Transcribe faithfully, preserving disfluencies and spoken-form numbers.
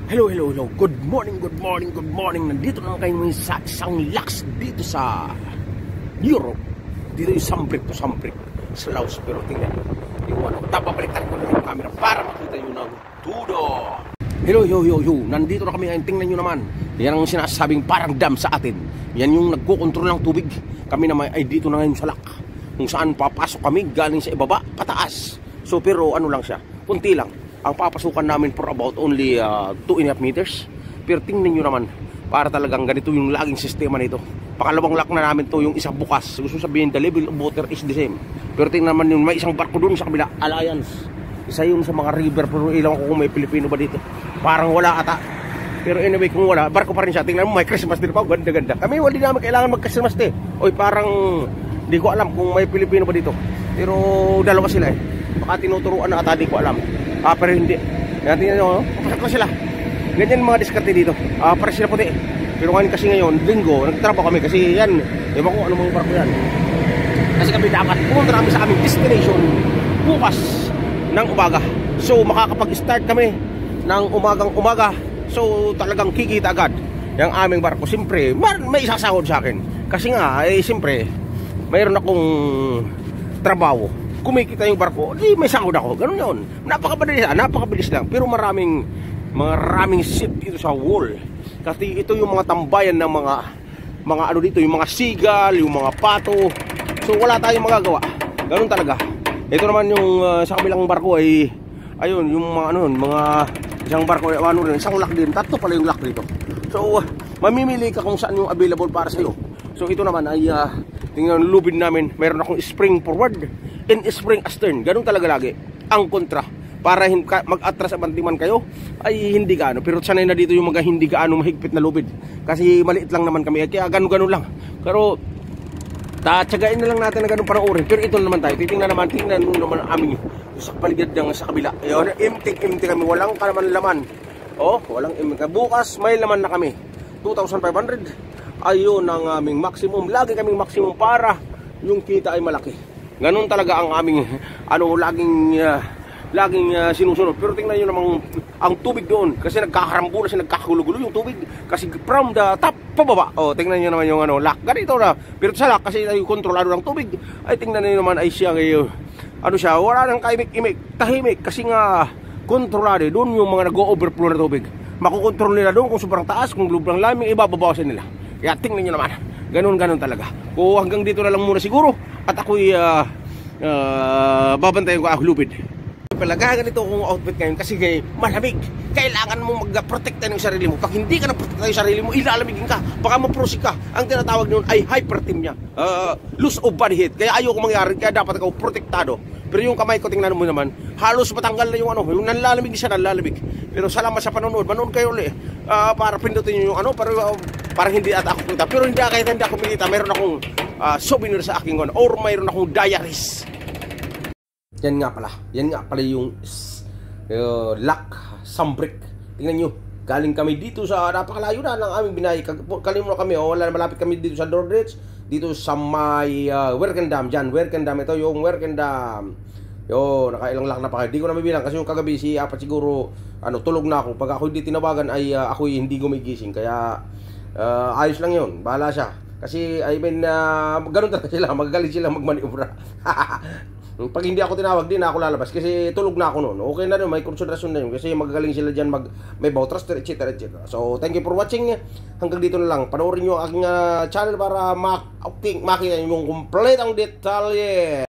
Hello, hello, hello. Good morning, good morning, good morning. Nandito na kayo ngayon sa isang lax dito sa Europe. Dito yung Samprik to Samprik sa Laos. Pero tingnan yung ano, tapabaliktad ko na yung camera para makita nyo ng tudo. Hello, yo, yo, yo. Nandito na kami ngayon. Tingnan nyo naman. Yan ang sinasabing parang dam sa atin. Yan yung nagkukontrol ng tubig. Kami naman ay dito na ngayon sa lak, kung saan papasok kami galing sa ibaba, pataas. So pero ano lang siya, punti lang ang papasukan namin for about only uh, two and a half meters. Pero tingnan nyo naman, para talagang ganito yung laging sistema nito. Pakalawang lock na namin to, yung isa bukas. Gusto sabihin, the level of water is the same. Pero tingnan naman yun, may isang barko dun sa kabila, Alliance. Isa yun sa mga river, pero ilang ko kung may Pilipino ba dito. Parang wala ata. Pero anyway, kung wala, barko pa rin siya. Tingnan mo, may Christmas din pa, ganda-ganda. Kami, wala namin kailangan mag-Christmas din. Oy, parang, di ko alam kung may Pilipino ba dito. Pero dalawa sila eh. Baka tinuturuan na ata, di ko alam. Ah, pero hindi. Yan, tingnan nyo, pasok na sila. Ganyan mga diskarte dito. Ah, para sila puti. Pero ngayon kasi ngayon, linggo, nagtrabaho kami kasi yan. Ewan ko ano mga barko yan. Kasi kami dapat pumunta namin sa aming destination bukas ng umaga. So, makakapag-start kami ng umagang umaga. So, talagang kikita agad yung aming barko. Siyempre, may isasahod sa akin. Kasi nga, eh, siyempre, mayroon akong trabaho. Kumikita yung barko, di may sahod ako. Ganun yun. Napakabilis, napakabilis lang. Pero maraming, maraming ship dito sa wall. Kasi ito yung mga tambayan ng mga, mga ano dito, yung mga seagull, yung mga pato. So wala tayong magagawa. Ganun talaga. Ito naman yung uh, sa kabilang barko ay, ayun, yung mga ano, mga isang barko, ano rin, isang lock din. Tatlo pala yung lock dito. So, uh, mamimili ka kung saan yung available para sa'yo. So ito naman ay, uh, tingnan lubid namin, mayroon akong spring forward and spring astern. Ganun talaga lagi ang kontra. Para mag-atras abantiman kayo ay hindi gaano. Pero sanay na dito yung mga hindi gaano mahigpit na lubid. Kasi maliit lang naman kami. Kaya ganun-ganun lang. Pero tatsagain na lang natin na ganun panoorin. Pero ito naman tayo. Titingnan naman, tingnan naman ang aming sa paligid ng sa kabila. Ayun, empty-empty kami. Walang kalaman laman. Oh, walang empty. Bukas may laman na kami. two thousand five hundred. Ayun ang aming maximum. Lagi kaming maximum para yung kita ay malaki. Ganun talaga ang aming ano, laging uh, laging uh, sinusunod. Pero tingnan niyo namang ang tubig doon kasi nagkakarambulan kasi nagkakagulo-gulo yung tubig kasi from the top pababa. Oh, tingnan niyo naman yung ano, lock. Ganito na. Pero sa lock kasi yung kontrolado ng tubig ay tingnan niyo naman ay siya ngayon. Ano siya, wala nang kaimik-imik, tahimik kasi nga kontrolado doon yung mga nag-overflow na tubig. Makokontrol nila doon kung sobrang taas, kung sobrang lamig, ibababawasan nila. Kaya tingnan niyo naman. Ganun-ganun talaga. Kung hanggang dito na lang muna siguro at ako'y uh, uh, babantayan ko ang lubid. Pala ganito kung outfit ngayon kasi ngay malamig. Kailangan mo mag-protect ng sarili mo. Pag hindi ka na-protect ng sarili mo, ilalamigin ka. Baka maprosik ka. Ang tinatawag noon ay hyperthermia. Uh, loss of body heat. Kaya ayoko mangyari. Kaya dapat ikaw protektado. Pero yung kamay ko, tingnan mo naman, halos matanggal na yung ano, yung nanlalamig siya, nanlalamig. Pero salamat sa panonood. Manood kayo ulit. Uh, para pindutin nyo yung ano, para, uh, para hindi at ako kumita. Pero hindi kahit hindi ako kumita, mayroon akong uh, souvenir sa aking one. Or mayroon akong diaries. Yan nga pala. Yan nga pala yung uh, lock, Samprik. Tingnan nyo. Galing kami dito sa napakalayo na ng aming binahay. Kalim mo kami. O, wala, malapit kami dito sa Dordrecht. Dito sa may uh, Werkendam. Diyan, Werkendam. Ito yung Werkendam. Yo, nakailang lock na pa kayo. Di ko na mabilang kasi yung kagabi si apat siguro ano, tulog na ako. Pag ako hindi tinawagan ay uh, ako hindi gumigising. Kaya uh, ayos lang yun. Bahala siya. Kasi I mean, uh, ganun talaga sila. Magagaling sila magmaniobra. Pag hindi ako tinawag, din ako lalabas kasi tulog na ako noon. Okay na rin, may konsentrasyon na yun kasi magagaling sila dyan, mag, may bautras, et cetera et cetera. So, thank you for watching. Hanggang dito na lang. Panoorin nyo ang aking uh, channel para mak makita nyo yung kompletang detalye.